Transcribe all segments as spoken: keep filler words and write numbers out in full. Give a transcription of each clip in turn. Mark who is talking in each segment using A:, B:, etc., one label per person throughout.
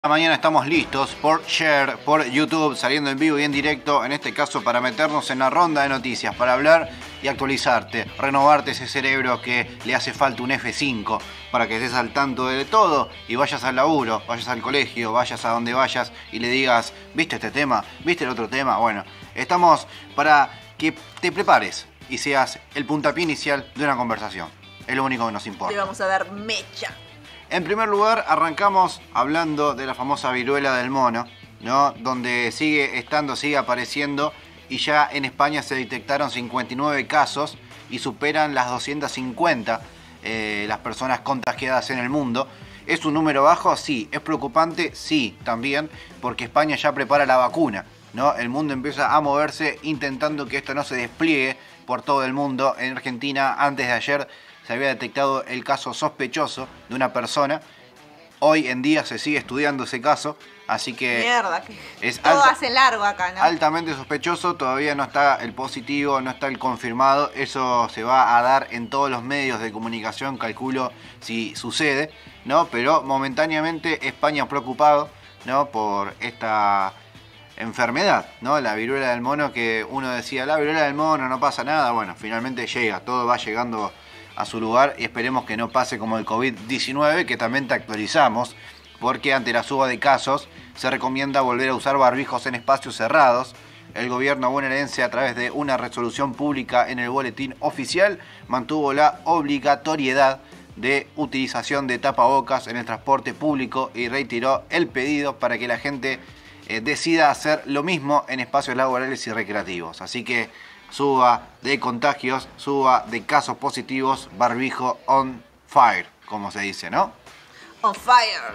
A: Mañana estamos listos por Share, por YouTube, saliendo en vivo y en directo, en este caso para meternos en la ronda de noticias, para hablar y actualizarte, renovarte ese cerebro que le hace falta un F cinco, para que estés al tanto de todo y vayas al laburo, vayas al colegio, vayas a donde vayas y le digas, ¿viste este tema? ¿Viste el otro tema? Bueno, estamos para que te prepares y seas el puntapié inicial de una conversación. Es lo único que nos importa.
B: Le vamos a dar mecha.
A: En primer lugar, arrancamos hablando de la famosa viruela del mono, ¿no? Donde sigue estando, sigue apareciendo, y ya en España se detectaron cincuenta y nueve casos y superan las doscientas cincuenta eh, las personas contagiadas en el mundo. ¿Es un número bajo? Sí. ¿Es preocupante? Sí, también, porque España ya prepara la vacuna, ¿no? El mundo empieza a moverse intentando que esto no se despliegue por todo el mundo. En Argentina, antes de ayer, se había detectado el caso sospechoso de una persona. Hoy en día se sigue estudiando ese caso, así que
B: Mierda, que
A: es
B: todo
A: alta,
B: hace largo acá, ¿no?
A: altamente sospechoso. Todavía no está el positivo, no está el confirmado. Eso se va a dar en todos los medios de comunicación, calculo, si sucede, ¿no? Pero momentáneamente España preocupado, ¿no? Por esta enfermedad, ¿no? La viruela del mono, que uno decía, la viruela del mono, no pasa nada. Bueno, finalmente llega, todo va llegando a su lugar y esperemos que no pase como el COVID diecinueve, que también te actualizamos, porque ante la suba de casos se recomienda volver a usar barbijos en espacios cerrados. El gobierno bonaerense, a través de una resolución pública en el boletín oficial, mantuvo la obligatoriedad de utilización de tapabocas en el transporte público y reiteró el pedido para que la gente eh, decida hacer lo mismo en espacios laborales y recreativos. Así que suba de contagios, suba de casos positivos, barbijo on fire, como se dice, ¿no?
B: On fire.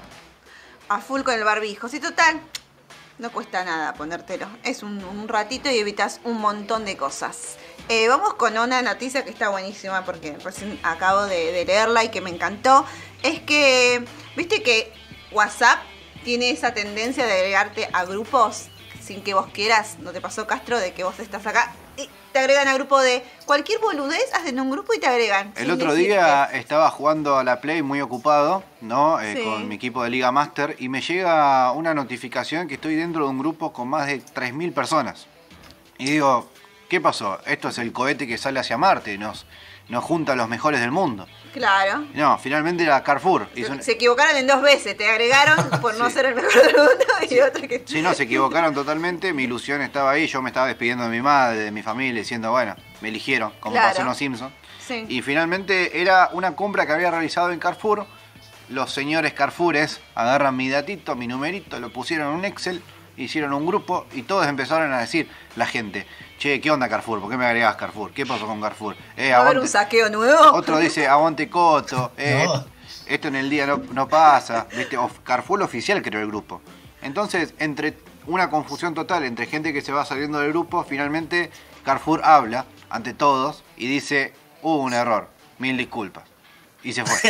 B: A full con el barbijo. Sí, total, no cuesta nada ponértelo. Es un, un ratito y evitas un montón de cosas. Eh, vamos con una noticia que está buenísima porque recién acabo de, de leerla y que me encantó. Es que, viste que WhatsApp tiene esa tendencia de agregarte a grupos sin que vos quieras. ¿No te pasó, Castro, de que vos estás acá y te agregan al grupo de cualquier boludez? Hacen un grupo y te agregan.
A: El otro día estaba jugando a la Play muy ocupado, ¿no? Eh,
B: Sí.
A: Con mi equipo de Liga Master, y me llega una notificación que estoy dentro de un grupo con más de tres mil personas. Y digo, ¿qué pasó? Esto es el cohete que sale hacia Marte, nos, nos junta a los mejores del mundo.
B: Claro.
A: No, finalmente era Carrefour. Hizo un-
B: Se equivocaron en dos veces, te agregaron por no
A: Sí.
B: ser el mejor del mundo y otra que...
A: Sí, no, se equivocaron totalmente, mi ilusión estaba ahí, yo me estaba despidiendo de mi madre, de mi familia, diciendo, bueno, me eligieron, como
B: Claro.
A: pasó en Los Simpsons.
B: Sí.
A: Y finalmente era una compra que había realizado en Carrefour. Los señores Carrefoures agarran mi datito, mi numerito, lo pusieron en un Excel, hicieron un grupo y todos empezaron a decir, la gente, che, ¿qué onda Carrefour? ¿Por qué me agregás Carrefour? ¿Qué pasó con Carrefour? Eh,
B: ¿Va a haber
A: aguante-
B: un saqueo nuevo?
A: Otro dice, aguante Coto, eh,
C: No.
A: esto en el día no, no pasa. ¿Viste? O Carrefour oficial creó el grupo. Entonces, entre una confusión total entre gente que se va saliendo del grupo, finalmente Carrefour habla ante todos y dice, hubo un error, mil disculpas. Y se fue.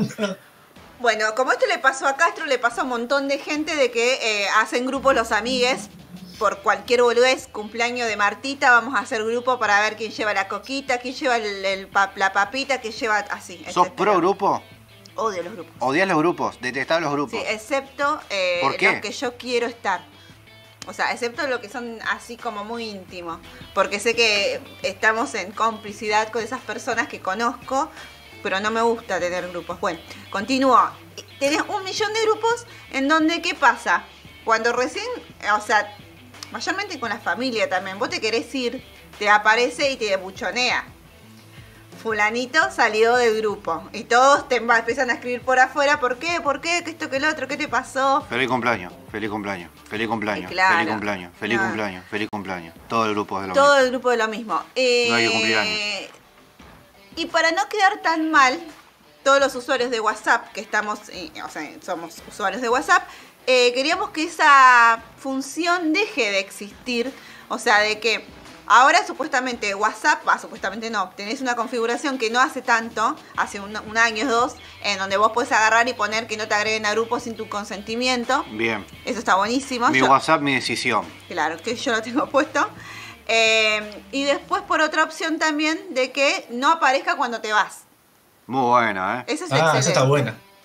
B: Bueno, como esto le pasó a Castro, le pasó a un montón de gente de que eh, hacen grupos los amigues por cualquier boludez, cumpleaños de Martita, vamos a hacer grupo para ver quién lleva la coquita, quién lleva el, el pa- la papita, quién lleva así.
A: ¿Sos
B: etcétera.
A: pro grupo?
B: Odio los grupos.
A: ¿Odias los grupos? ¿Detestás los grupos?
B: Sí, excepto eh,
A: ¿Por qué?
B: los que yo quiero estar. O sea, excepto lo que son así como muy íntimos. Porque sé que estamos en complicidad con esas personas que conozco, pero no me gusta tener grupos. Bueno, continúo. Tenés un millón de grupos en donde, ¿qué pasa? Cuando recién, o sea, mayormente con la familia también, vos te querés ir, te aparece y te buchonea. Fulanito salió del grupo. Y todos te empiezan a escribir por afuera. ¿Por qué? ¿Por qué? ¿Qué esto? ¿Qué lo otro? ¿Qué te pasó?
A: Feliz cumpleaños, feliz cumpleaños, feliz cumpleaños,
B: Eh, claro.
A: feliz cumpleaños, feliz
B: No.
A: cumpleaños, feliz cumpleaños. Todo el grupo es de lo
B: Todo
A: mismo.
B: el grupo de lo mismo. Eh,
A: No hay que cumplir años.
B: Y para no quedar tan mal, todos los usuarios de WhatsApp, que estamos, eh, o sea, somos usuarios de WhatsApp, eh, queríamos que esa función deje de existir. O sea, de que ahora supuestamente WhatsApp, va, supuestamente no, tenés una configuración que no hace tanto, hace un, un año o dos, en donde vos podés agarrar y poner que no te agreguen a grupos sin tu consentimiento.
A: Bien.
B: Eso está buenísimo.
A: Mi
B: Yo-
A: WhatsApp, mi decisión.
B: Claro, que yo lo tengo puesto. Eh, y después por otra opción también de que no aparezca cuando te vas.
A: Muy buena, ¿eh?
B: Eso es
C: Ah,
B: excelente.
C: esa está buena.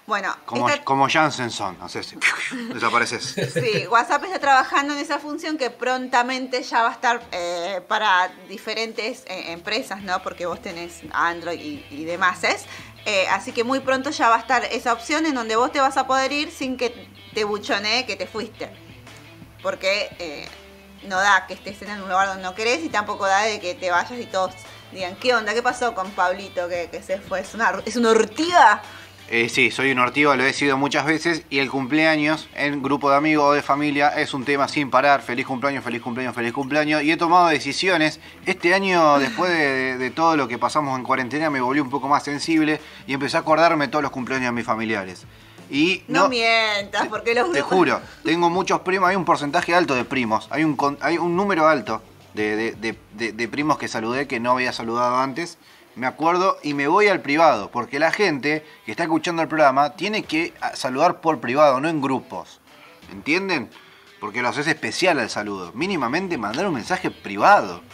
B: Bueno,
A: Como,
B: esta-
A: como Jansenson, no sé si desapareces.
B: sí, WhatsApp está trabajando en esa función que prontamente ya va a estar eh, para diferentes eh, empresas, ¿no? Porque vos tenés Android y, y demás, ¿es? Eh, así que muy pronto ya va a estar esa opción en donde vos te vas a poder ir sin que te buchonee que te fuiste. Porque eh, no da que estés en un lugar donde no querés y tampoco da de que te vayas y todos digan, ¿qué onda? ¿Qué pasó con Pablito que, que se fue? ¿Es una, es una ortiga?
A: Eh, sí, soy un ortigo, lo he sido muchas veces y el cumpleaños en grupo de amigos o de familia es un tema sin parar. Feliz cumpleaños, feliz cumpleaños, feliz cumpleaños. Y he tomado decisiones. Este año, después de, de- de todo lo que pasamos en cuarentena, me volví un poco más sensible y empecé a acordarme de todos los cumpleaños de mis familiares. Y
B: No,
A: no,
B: mientas, porque los
A: te
B: grupos...
A: juro, tengo muchos primos, hay un porcentaje alto de primos, hay un, con- hay un número alto de, de- de- de- de primos que saludé que no había saludado antes. Me acuerdo y me voy al privado, porque la gente que está escuchando el programa tiene que ah, saludar por privado, no en grupos. ¿Entienden? Porque lo haces especial al saludo. Mínimamente mandar un mensaje privado.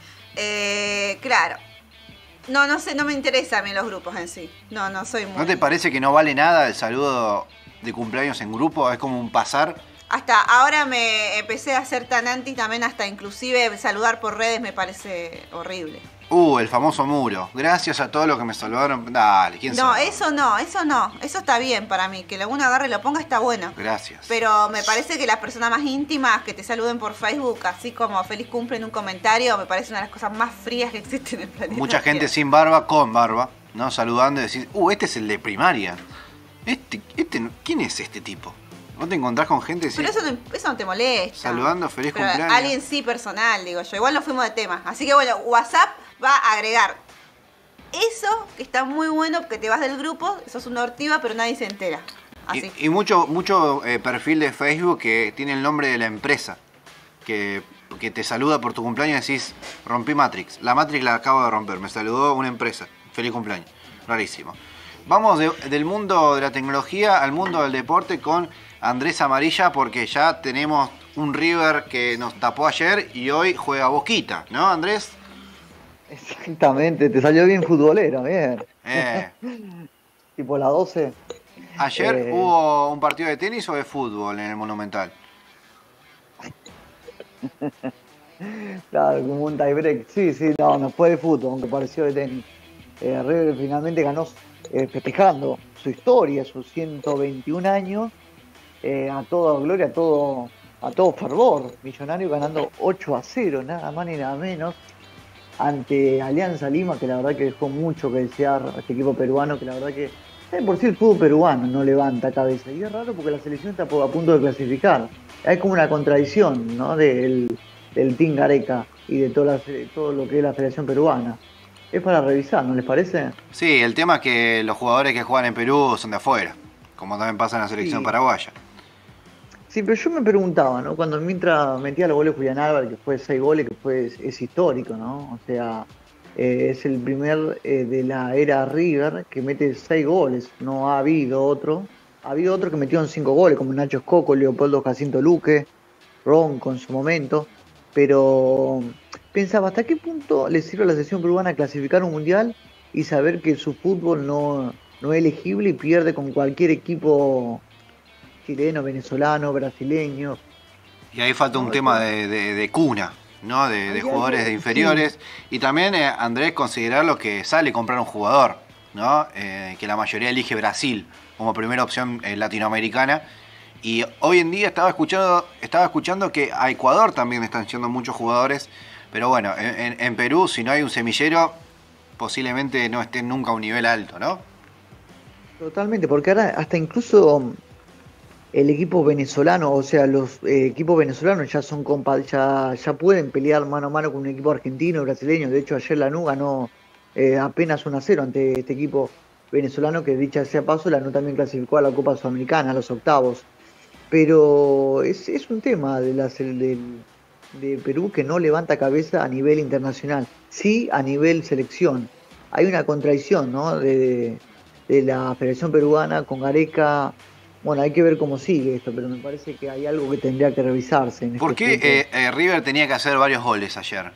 B: Eh, claro. No, no sé, no me interesan a mí los grupos en sí. No, no soy muy...
A: ¿No te parece que no vale nada el saludo de cumpleaños en grupo? Es como un pasar.
B: Hasta ahora me empecé a ser tan anti también, hasta inclusive saludar por redes me parece horrible.
A: Uh, el famoso muro. Gracias a todos los que me saludaron. Dale, ¿quién
B: No,
A: sabe?
B: eso no, eso no. Eso está bien para mí. Que uno agarre y lo ponga está bueno.
A: Gracias.
B: Pero me parece que las personas más íntimas que te saluden por Facebook, así como feliz cumple en un comentario, me parece una de las cosas más frías que existen en el planeta.
A: Mucha gente
B: Tierra.
A: sin barba, con barba, ¿no? Saludando y decir, uh, este es el de primaria. Este, este, no- ¿quién es este tipo? Vos te encontrás con gente y
B: Pero
A: decís,
B: eso no, eso no te molesta.
A: saludando, feliz
B: Pero
A: cumpleaños.
B: alguien sí personal, digo yo. Igual nos fuimos de tema. Así que bueno, WhatsApp va a agregar eso, que está muy bueno, porque te vas del grupo, sos una ortiva, pero nadie se entera. Así.
A: Y, y mucho, mucho eh, perfil de Facebook que tiene el nombre de la empresa. Que, que te saluda por tu cumpleaños y decís, rompí Matrix. La Matrix la acabo de romper, me saludó una empresa. Feliz cumpleaños. Rarísimo. Vamos de- del mundo de la tecnología al mundo del deporte con Andrés Amarilla, porque ya tenemos un River que nos tapó ayer y hoy juega Boquita, ¿no, Andrés?
C: Exactamente, te salió bien futbolero, bien.
A: Eh,
C: Tipo la doce.
A: ¿Ayer
C: Eh.
A: hubo un partido de tenis o de fútbol en el Monumental?
C: Claro, como un tiebreak. Sí, sí, no, no fue de fútbol, aunque pareció de tenis. Eh, River finalmente ganó eh, festejando su historia, sus ciento veintiún años, eh, a toda gloria, a todo, a todo fervor. Millonario ganando ocho a cero, nada más ni nada menos, ante Alianza Lima, que la verdad que dejó mucho que desear a este equipo peruano, que la verdad que eh, por sí el fútbol peruano no levanta cabeza. Y es raro porque la selección está po- a punto de clasificar. Hay como una contradicción, ¿no? Del, del Team Gareca y de toda la fe- todo lo que es la Federación Peruana. Es para revisar, ¿no les parece?
A: Sí, el tema es que los jugadores que juegan en Perú son de afuera, como también pasa en la selección
C: Sí.
A: paraguaya.
C: Sí, pero yo me preguntaba, ¿no? Cuando mientras metía los goles Julián Álvarez, que fue seis goles, que fue, es, es histórico, ¿no? O sea, eh, es el primer eh, de la era River que mete seis goles. No ha habido otro. Ha habido otro que metió en cinco goles, como Nacho Escoco, Leopoldo Jacinto Luque, Ronco en su momento. Pero pensaba, ¿hasta qué punto le sirve a la selección peruana clasificar un mundial y saber que su fútbol no, no es elegible y pierde con cualquier equipo chileno, venezolano, brasileño?
A: Y ahí falta un
C: No,
A: tema
C: eso-
A: de, de- de cuna, ¿no? De, de
C: Hay
A: jugadores
C: algo-
A: de inferiores. Y también, eh, Andrés, considerar lo que sale comprar un jugador, ¿no? Eh, que la mayoría elige Brasil como primera opción eh, latinoamericana. Y hoy en día estaba escuchando, estaba escuchando que a Ecuador también están yendo muchos jugadores. Pero bueno, en, en- en Perú, si no hay un semillero, posiblemente no estén nunca a un nivel alto, ¿no?
C: Totalmente, porque ahora hasta incluso el equipo venezolano, o sea, los eh, equipos venezolanos ya son compa ya, ya pueden pelear mano a mano con un equipo argentino, brasileño. De hecho, ayer Lanús ganó eh, apenas uno a cero ante este equipo venezolano, que dicha sea paso, Lanús también clasificó a la Copa Sudamericana, a los octavos. Pero es, es un tema de, la, sele- del- de Perú que no levanta cabeza a nivel internacional, sí a nivel selección. Hay una contradicción, ¿no? de, de la Federación Peruana con Gareca. Bueno, hay que ver cómo sigue esto, pero me parece que hay algo que tendría que revisarse en
A: ¿Por
C: este
A: qué
C: punto.
A: eh, eh, River tenía que hacer varios goles ayer?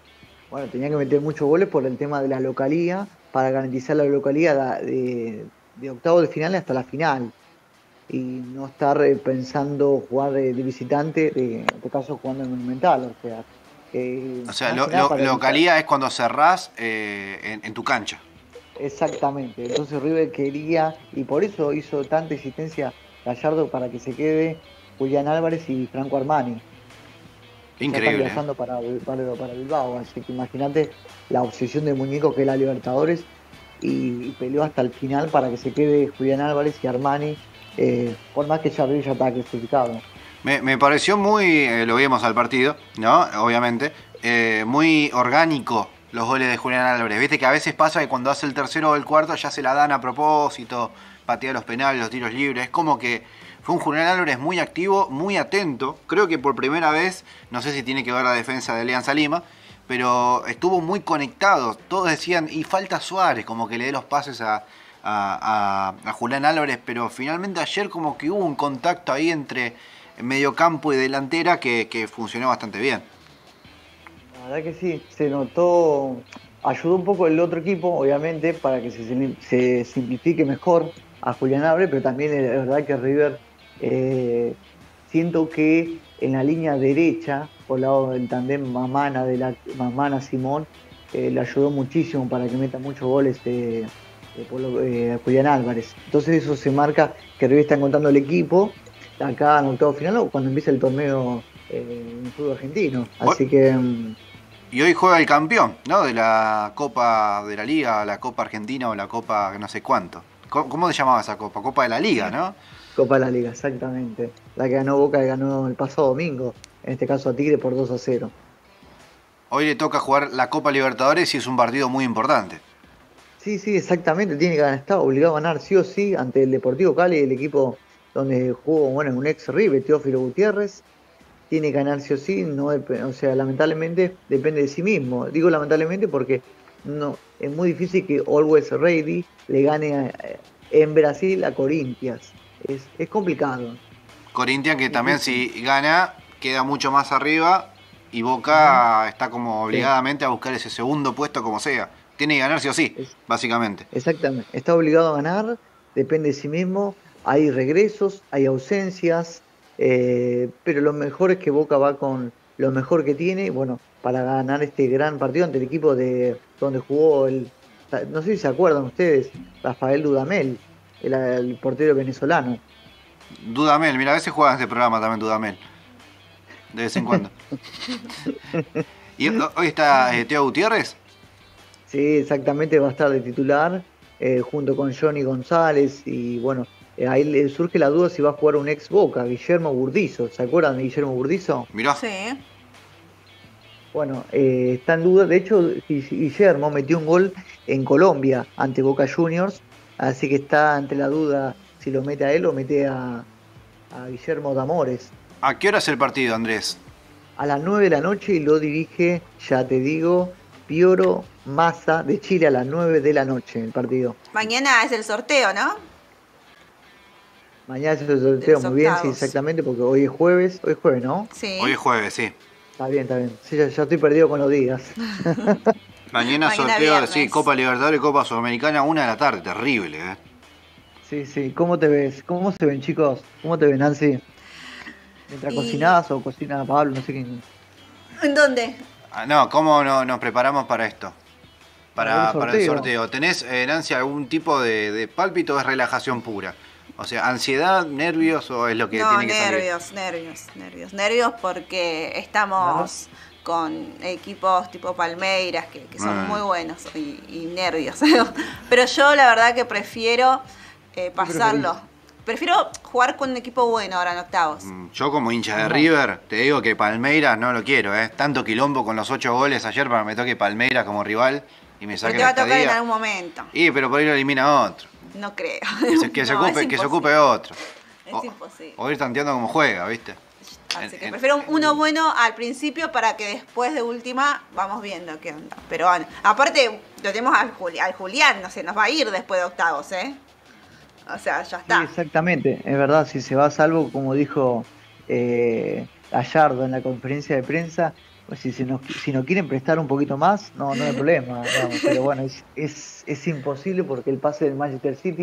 C: Bueno, tenía que meter muchos goles por el tema de la localía, para garantizar la localía da- de, de octavo de final hasta la final y no estar eh, pensando jugar de, de visitante, de, en este caso jugando en Monumental, o sea, eh,
A: O sea,
C: más
A: lo,
C: que nada
A: lo-
C: para evitar.
A: localía es cuando cerrás eh, en, en tu cancha.
C: Exactamente, entonces River quería, y por eso hizo tanta insistencia Gallardo para que se quede Julián Álvarez y Franco Armani, que ya están
A: Increíble, ¿eh?
C: viajando para, para, para Bilbao, así que imagínate la obsesión del muñeco que es la Libertadores y, y peleó hasta el final para que se quede Julián Álvarez y Armani, eh, por más que ya River ya está clasificado.
A: Me, me pareció muy, eh, lo vimos al partido, ¿no? Obviamente, eh, muy orgánico los goles de Julián Álvarez. Viste que a veces pasa que cuando hace el tercero o el cuarto ya se la dan a propósito, patea los penales, los tiros libres. Es como que fue un Julián Álvarez muy activo, muy atento. Creo que por primera vez, no sé si tiene que ver la defensa de Alianza Lima, pero estuvo muy conectado. Todos decían, y falta Suárez, como que le dé los pases a, a, a, a Julián Álvarez, pero finalmente ayer como que hubo un contacto ahí entre mediocampo y delantera que, que funcionó bastante bien.
C: La verdad que sí, se notó, ayudó un poco el otro equipo, obviamente, para que se, sim- se simplifique mejor a Julián Abre, pero también es verdad que River, eh, siento que en la línea derecha, por el lado del tandem Mamana, de la Mamana Simón, eh, le ayudó muchísimo para que meta muchos goles eh, eh, por lo- eh, a Julián Álvarez. Entonces eso se marca que River está encontrando el equipo acá en octavo final o cuando empieza el torneo eh, en el fútbol argentino.
A: Hoy-
C: Así que... mm,
A: Y hoy juega el campeón, ¿no? De la Copa de la Liga, la Copa Argentina o la Copa no sé cuánto. ¿Cómo, cómo se llamaba esa Copa? Copa de la Liga, ¿no?
C: Copa de la Liga, exactamente. La que ganó Boca, que ganó el pasado domingo, en este caso a Tigre por dos a cero.
A: Hoy le toca jugar la Copa Libertadores y es un partido muy importante.
C: Sí, sí, exactamente, tiene que ganar, está obligado a ganar sí o sí ante el Deportivo Cali, el equipo donde jugó, bueno, un ex River, Teófilo Gutiérrez, tiene que ganar sí o sí, no dep- o sea, lamentablemente depende de sí mismo. Digo lamentablemente porque no, es muy difícil que Always Ready le gane a- en Brasil a Corinthians. Es, es complicado.
A: Corinthians que también
C: Difícil.
A: si gana queda mucho más arriba y
C: Ujú,
A: Boca está como
C: sí.
A: obligadamente a buscar ese segundo puesto como sea. Tiene que ganar sí o sí,
C: Es,
A: básicamente.
C: Exactamente, está obligado a ganar, depende de sí mismo, hay regresos, hay ausencias, eh, pero lo mejor es que Boca va con lo mejor que tiene, bueno, para ganar este gran partido ante el equipo de donde jugó el, no sé si se acuerdan ustedes, Rafael Dudamel, el, el portero venezolano.
A: Dudamel, mira, a veces juega en este programa también Dudamel, de vez en cuando. ¿Y ho- hoy está eh, Teo Gutiérrez?
C: Sí, exactamente, va a estar de titular eh, junto con Johnny González y bueno, eh, ahí le surge la duda si va a jugar un ex Boca, Guillermo Burdizo, ¿se acuerdan de Guillermo Burdizo?
A: Mirá.
B: Sí.
C: Bueno, eh, está en duda. De hecho, Gui- Guillermo metió un gol en Colombia ante Boca Juniors, así que está entre la duda si lo mete a él o mete a, a Guillermo Damores.
A: ¿A qué hora es el partido, Andrés?
C: A las nueve de la noche y lo dirige, ya te digo, Pioro Massa de Chile a las nueve de la noche el partido.
B: Mañana es el sorteo, ¿no?
C: Mañana se lo
B: De
C: sorteo
B: los
C: muy bien, sí,
B: octavos.
C: exactamente, porque hoy es jueves, hoy es jueves, ¿no?
B: Sí.
A: Hoy es jueves, sí.
C: Está bien, está bien. Sí, ya, ya estoy perdido con los días.
A: Mañana
B: Mañana
A: sorteo,
B: viernes.
A: sí, Copa Libertadores y Copa Sudamericana, una de la tarde, terrible, ¿eh?
C: Sí, sí. ¿Cómo te ves? ¿Cómo se ven, chicos? ¿Cómo te ven, Nancy? Mientras
B: ¿Y
C: cocinás o cocina Pablo, no sé quién.
B: en dónde?
A: Ah, no, ¿cómo no, nos preparamos para esto?
C: Para ver el
A: Para, para el
C: sorteo.
A: sorteo. ¿Tenés, eh, Nancy, algún tipo de, de pálpito o es relajación pura? O sea, ¿ansiedad, nervios o es lo que
B: No,
A: tiene que salir?
B: nervios, nervios, nervios. Nervios porque estamos con equipos tipo Palmeiras que, que son
A: Ah.
B: muy buenos y, y nervios. Pero yo la verdad que prefiero eh, pasarlo. Prefiero jugar con un equipo bueno ahora en octavos.
A: Mm, Yo como hincha de
C: Ajá.
A: River, te digo que Palmeiras no lo quiero, ¿eh? Tanto quilombo con los ocho goles ayer para que me toque Palmeiras como rival y me
B: Pero
A: saque
B: te va
A: la
B: a tocar en
A: estadía.
B: algún momento.
A: Y pero por ahí lo elimina otro.
B: No creo.
A: Que se, que se
B: No,
A: ocupe,
B: es
A: que se
B: imposible.
A: ocupe otro.
B: Es
A: O,
B: imposible.
A: o ir tanteando como juega, ¿viste?
B: Así
A: En-
B: que
A: en-
B: prefiero uno bueno al principio para que después de última vamos viendo qué onda. Pero bueno, aparte lo tenemos al, Juli- al Julián, no sé, nos va a ir después de octavos, ¿eh? O sea, ya
C: Sí,
B: está.
C: exactamente, es verdad, si se va a salvo, como dijo eh, Gallardo en la conferencia de prensa, pues si, se nos, si nos quieren prestar un poquito más, no, no hay problema, digamos, pero bueno, es, es, es imposible porque el pase del Manchester City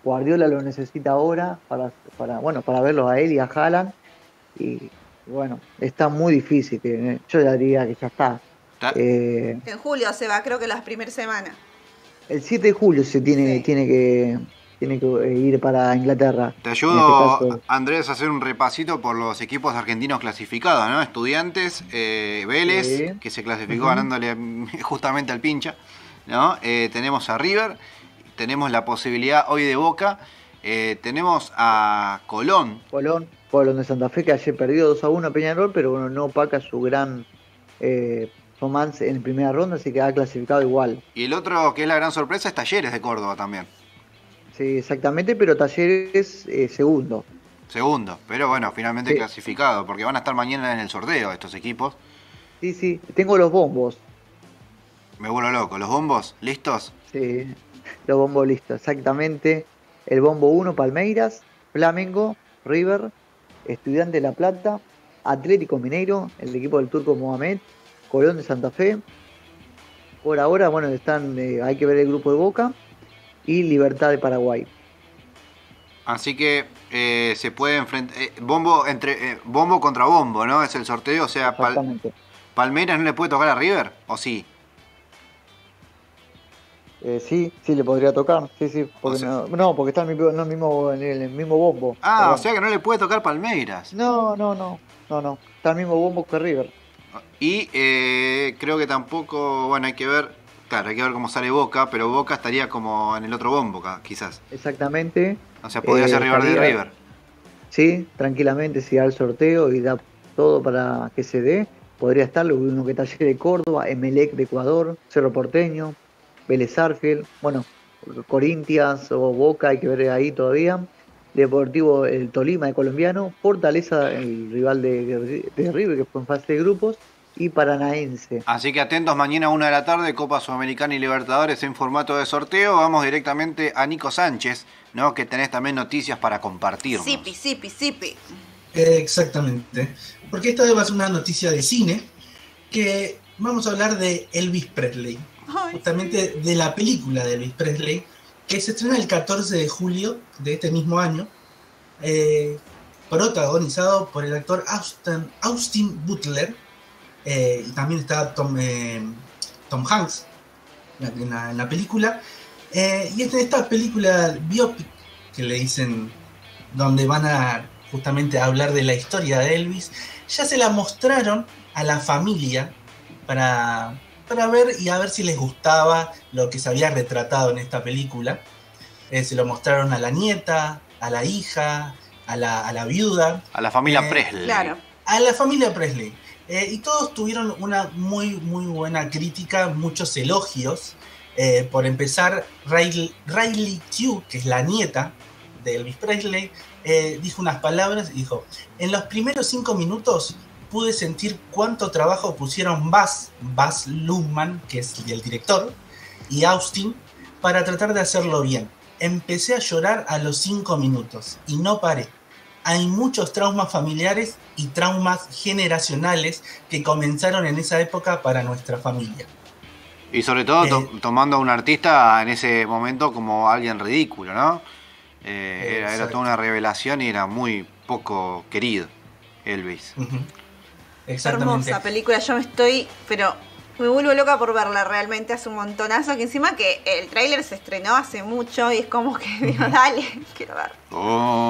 C: Guardiola lo necesita ahora para, para, bueno, para verlo a él y a Haaland. Y bueno, está muy difícil. Que, yo ya diría que ya está.
A: Ta-
C: Eh,
B: En julio se va, creo que las primeras semanas.
C: el siete de julio se tiene,
B: Sí.
C: tiene que, tiene que eh, ir para Inglaterra.
A: Te
C: En este
A: ayudo,
C: caso,
A: Andrés, a hacer un repasito por los equipos argentinos clasificados, ¿no? Estudiantes, eh, Vélez,
C: sí.
A: que se clasificó
C: Ujú.
A: ganándole justamente al pincha, ¿no? Eh, tenemos a River, tenemos la posibilidad hoy de Boca, eh, tenemos a Colón.
C: Colón, Colón de Santa Fe, que ayer perdió dos a uno a Peñarol, pero bueno, no opaca su gran eh, performance en primera ronda, así que ha clasificado igual.
A: Y el otro, que es la gran sorpresa, es Talleres de Córdoba también.
C: Sí, exactamente, pero Talleres eh, segundo.
A: Segundo, pero bueno, finalmente
C: Sí,
A: clasificado, porque van a estar mañana en el sorteo estos equipos.
C: sí, sí. Tengo los bombos.
A: Me vuelvo loco. ¿Los bombos? ¿Listos?
C: Sí, los bombos listos, exactamente. El bombo uno Palmeiras, Flamengo, River, Estudiante de La Plata, Atlético Mineiro, el equipo del Turco Mohamed, Colón de Santa Fe. Por ahora, bueno, están, eh, hay que ver el grupo de Boca y Libertad de Paraguay.
A: Así que eh, se puede enfrentar. Eh, bombo entre eh, bombo contra bombo, ¿no? Es el sorteo. O sea, Pal-
C: Exactamente.
A: Palmeiras no le puede tocar a River, ¿o sí?
C: Eh, sí, sí le podría tocar, sí, sí,
A: O
C: porque
A: sea,
C: no, no, porque está en el, mismo, no, el mismo, en el mismo bombo,
A: ah, o
C: perdón.
A: sea que no le puede tocar Palmeiras.
C: No, no, no, no, no, está el mismo bombo que River.
A: Y eh, creo que tampoco, bueno, hay que ver, claro, hay que ver cómo sale Boca, pero Boca estaría como en el otro bombo, ca- quizás.
C: Exactamente.
A: O sea, podría
C: Eh,
A: ser River de
C: estaría,
A: River.
C: sí, tranquilamente, si da el sorteo y da todo para que se dé, podría estar lo uno que Talleres de Córdoba, Emelec de Ecuador, Cerro Porteño, Vélez Sarsfield, bueno, Corinthians o Boca, hay que ver ahí todavía. Deportivo el Tolima de colombiano, Fortaleza, el rival de, de River que fue en fase de grupos, y Paranaense.
A: Así que atentos, mañana a una de la tarde, Copa Sudamericana y Libertadores en formato de sorteo. Vamos directamente a Nico Sánchez, ¿no? Que tenés también noticias para compartirnos.
B: Sipi, sipi, sipi.
D: Eh, exactamente. Porque esta vez va a ser una noticia de cine que vamos a hablar de Elvis Presley.
B: Ay,
D: Justamente
B: sí.
D: de la película de Elvis Presley, que se estrena el catorce de julio de este mismo año, eh, protagonizado por el actor Austin, Austin Butler, eh, y también está Tom, eh, Tom Hanks en la, en la película. Eh, y esta, esta película biopic, que le dicen, donde van a justamente hablar de la historia de Elvis, ya se la mostraron a la familia para, para ver y a ver si les gustaba lo que se había retratado en esta película. Eh, se lo mostraron a la nieta, a la hija, a la, a la viuda.
A: A la familia
D: Eh,
A: Presley.
B: Claro.
D: A la familia Presley. Eh, y todos tuvieron una muy, muy buena crítica, muchos elogios. Eh, por empezar, Riley, Riley Keough, que es la nieta de Elvis Presley, eh, dijo unas palabras y dijo: en los primeros cinco minutos pude sentir cuánto trabajo pusieron Baz, Baz Luhrmann, que es el director, y Austin, para tratar de hacerlo bien. Empecé a llorar a los cinco minutos y no paré. Hay muchos traumas familiares y traumas generacionales que comenzaron en esa época para nuestra familia.
A: Y sobre todo
D: Eh,
A: to- tomando a un artista en ese momento como alguien ridículo, ¿no? Eh, era, era
D: Exacto.
A: toda una revelación y era muy poco querido, Elvis.
D: Ujú. Exactamente.
B: Hermosa película, yo me estoy, pero me vuelvo loca por verla realmente hace un montonazo, que encima que el tráiler se estrenó hace mucho y es como que digo, dale, quiero ver.
A: Oh,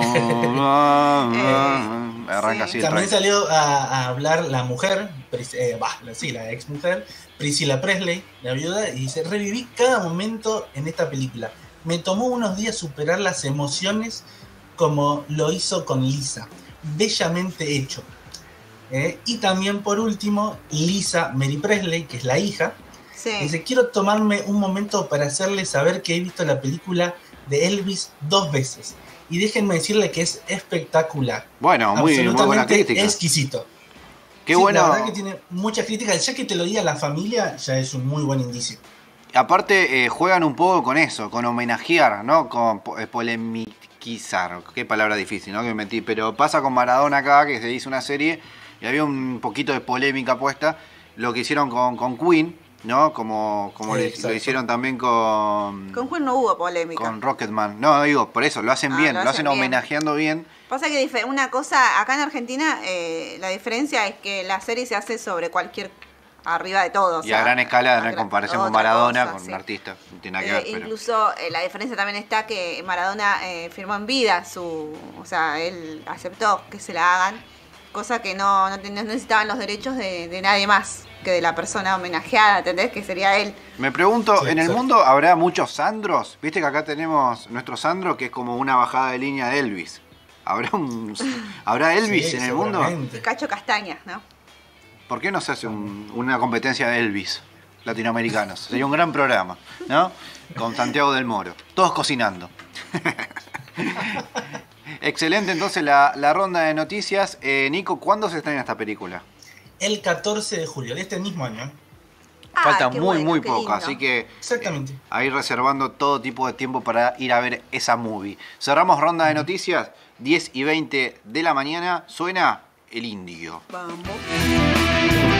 A: ah, ah,
B: Eh,
A: arranca
B: sí.
A: así el
D: También
A: trailer.
D: salió a, a hablar la mujer, Pris- eh, bah, la- sí, la ex mujer, Priscilla Presley, la viuda, y dice: reviví cada momento en esta película. Me tomó unos días superar las emociones como lo hizo con Lisa. Bellamente hecho. Eh, y también, por último, Lisa Mary Presley, que es la hija,
B: Sí.
D: dice: quiero tomarme un momento para hacerle saber que he visto la película de Elvis dos veces. Y déjenme decirle que es espectacular.
A: Bueno, muy, muy buena
D: Absolutamente
A: crítica.
D: exquisito.
A: Qué
D: Sí,
A: bueno.
D: la verdad que tiene muchas críticas. Ya que te lo diga la familia, ya es un muy buen indicio.
A: Aparte, eh, juegan un poco con eso, con homenajear, ¿no? Con po- eh, polemizar. Qué palabra difícil, ¿no? Que me metí. Pero pasa con Maradona acá, que se hizo una serie y había un poquito de polémica puesta. Lo que hicieron con, con Queen, ¿no? Como, como le-
D: Exacto.
A: lo hicieron también con,
B: Con Queen no hubo polémica.
A: con Rocketman. No, digo, por eso, lo hacen
B: Ah,
A: bien,
B: lo
A: lo,
B: hacen
A: hacen
B: bien.
A: homenajeando bien.
B: Pasa que dife- una cosa, acá en Argentina, eh, la diferencia es que la serie se hace sobre cualquier, arriba de todo. o
A: Y
B: sea,
A: a gran escala, ¿no?
B: a
A: En
B: gra-
A: comparación con
B: otra
A: Maradona,
B: cosa,
A: con
B: sí.
A: un artista. No tiene nada que
B: Eh,
A: ver, pero...
B: incluso eh, la diferencia también está que Maradona eh, firmó en vida su, o sea, él aceptó que se la hagan, cosa que no, no, ten- no necesitaban los derechos de, de nadie más que de la persona homenajeada, ¿entendés? Que sería él.
A: Me pregunto,
D: Sí,
A: ¿en el
D: exacto.
A: mundo habrá muchos Sandros? Viste que acá tenemos nuestro Sandro, que es como una bajada de línea de Elvis. ¿Habrá un habrá Elvis
D: Sí,
A: en el mundo?
D: seguramente.
B: Cacho Castañas, ¿no?
A: ¿Por qué no se hace un- una competencia de Elvis latinoamericanos? Sería un gran programa, ¿no? Con Santiago del Moro. Todos cocinando. Excelente, entonces la, la ronda de noticias. Eh, Nico, ¿cuándo se estrena esta película?
D: El catorce de julio de este mismo año.
B: Ah,
A: Falta
B: qué
A: muy,
B: bueno,
A: muy
B: qué
A: poco,
B: lindo.
A: así que
D: Exactamente.
A: eh, a ir reservando todo tipo de tiempo para ir a ver esa movie. Cerramos ronda de noticias, diez y veinte de la mañana. Suena el indio.
B: Vamos.